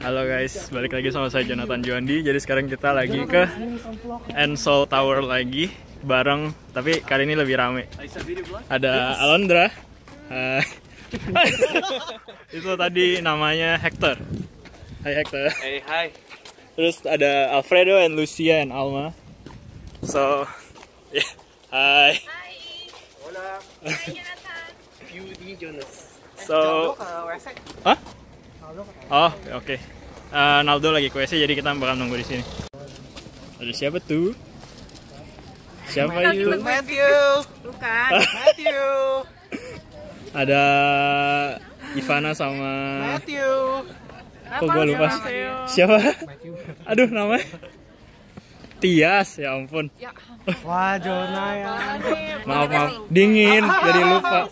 Halo guys, balik lagi sama saya Jonathan Juandi. Jadi sekarang kita lagi ke Seoul Tower lagi bareng, tapi kali ini lebih rame. Ada Alondra. Itu tadi namanya Hector. Hai Hector. Hey, hi. Terus ada Alfredo and Lucia and Alma. So, yeah. Hi. Hi. Hola. Hi, Jonathan. Beauty Jonas. So, hah? Oh, oke. Naldo lagi ke WC, jadi kita bakal nunggu di sini. Ada siapa tuh? Siapa itu? Matthew. Bukan. Matthew. Ada Ivana sama. Matthew. Kok gue lupa? Siapa? Aduh, namanya Tias, ya ampun. Wah, Jona ya. Maaf, dingin, jadi lupa.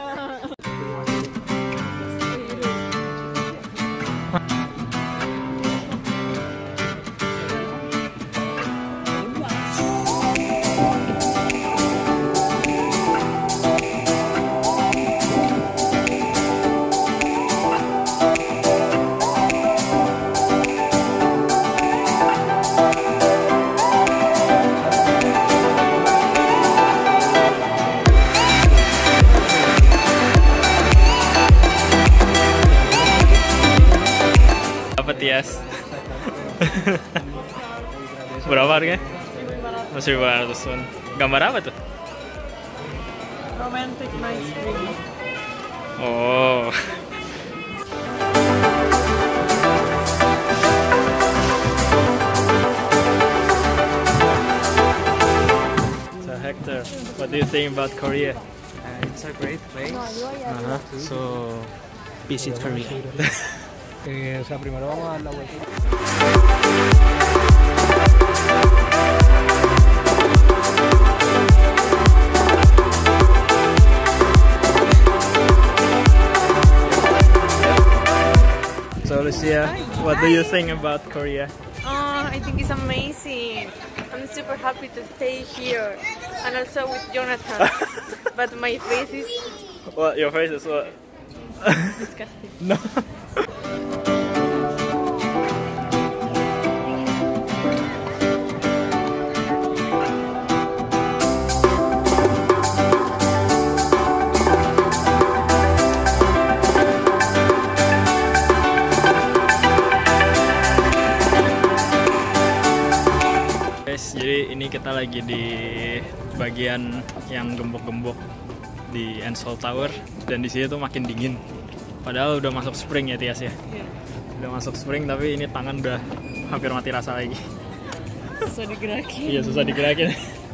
Tias. Berapa harganya? Masih 500-an. Gambar apa tuh? Romantic night spring. Oh. So Hector, what do you think about Korea? It's a great place. So Visit Korea. O sea, primero vamos a dar la vuelta. So Lucia, what do you think about Korea? I think it's amazing. I'm super happy to stay here and also with Jonathan. But my face is What, your face is what? disgusting. No. Jadi ini kita lagi di bagian yang gembok-gembok di Seoul Tower, dan di sini tuh makin dingin. Padahal udah masuk spring ya Tias ya. Udah masuk spring, tapi ini tangan udah hampir mati rasa lagi. Susah digerakin. Iya, susah digerakin.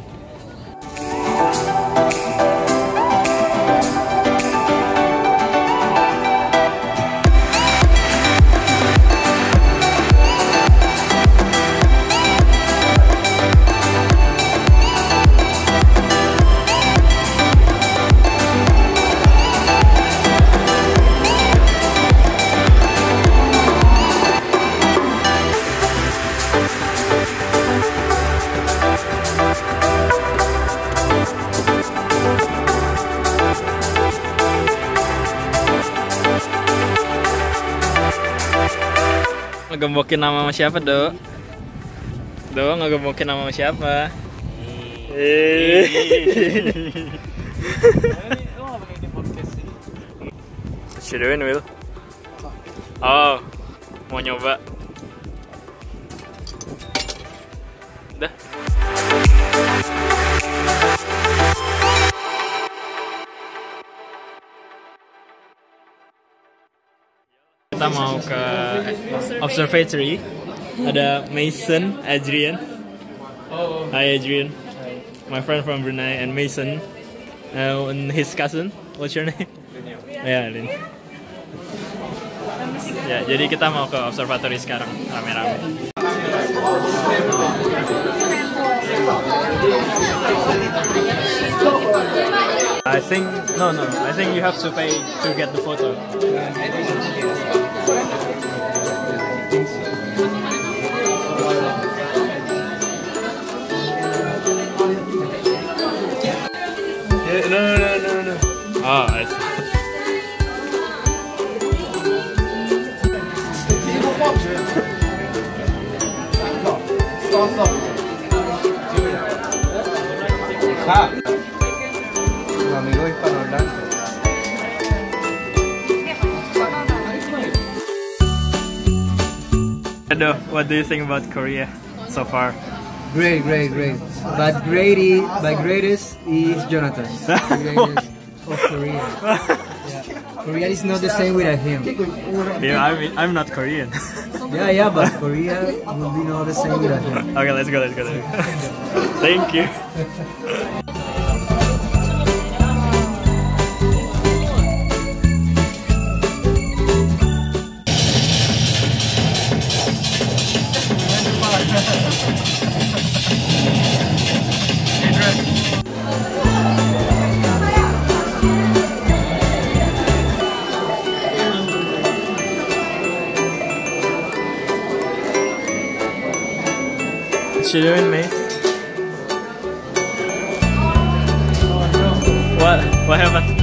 Ngegembokin nama sama siapa, Dok? Dok, ngegembokin nama sama siapa? What you doing, Will? Oh, mau nyoba. Udah. Kita mau ke observatory. Ada Mason, Adrian. Hi Adrian. My friend from Brunei, and Mason and his cousin. What's your name? Ya, Lin. Ya, jadi kita mau ke observatory sekarang rame-rame. I think no. I think you have to pay to get the photo. No. Oh, I see. Un amigo hispanohablante. What do you think about Korea so far? Great. But greatest is Jonathan. The greatest of Korea. Yeah. Korea is not the same without him. Yeah, I'm not Korean. Yeah, but Korea will be not the same without him. Okay, let's go. Thank you. What's she doing, mate? What happened?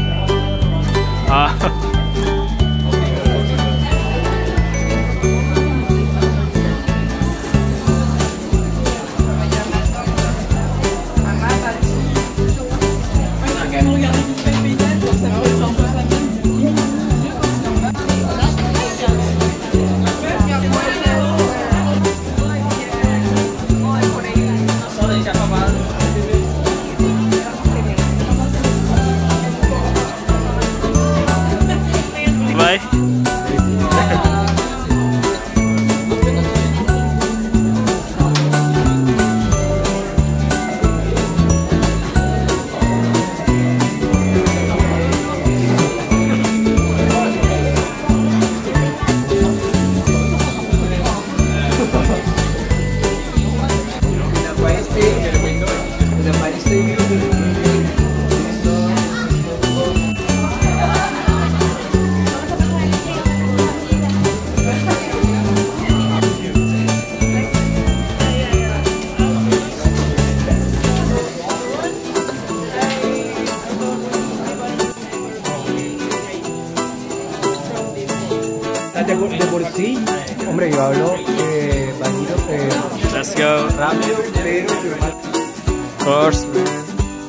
Bye. De por sí, hombre, yo hablo bajito, Let's go. rápido, pero Of course, man.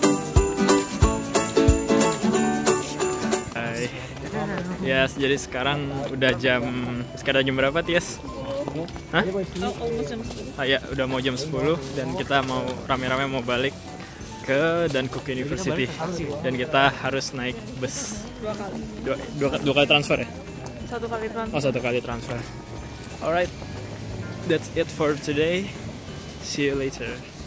Yes, jadi sekarang udah jam berapa, Tias? Hah? Ya, udah mau jam 10 dan kita mau rame-rame mau balik ke Dankook University dan kita harus naik bus dua kali transfer ya? Satu kali transfer. Oh, 1 kali transfer. Alright, that's it for today. See you later.